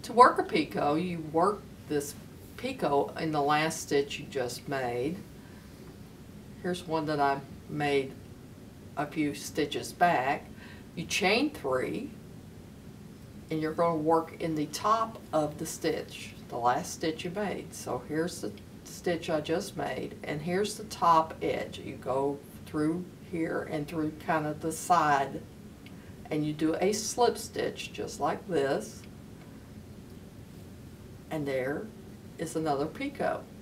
To work a picot, you work this picot in the last stitch you just made. Here's one that I made a few stitches back. You chain 3, and you're going to work in the top of the stitch, the last stitch you made. So here's the stitch I just made, and here's the top edge. You go through here and through kind of the side, and you do a slip stitch just like this, and there is another picot.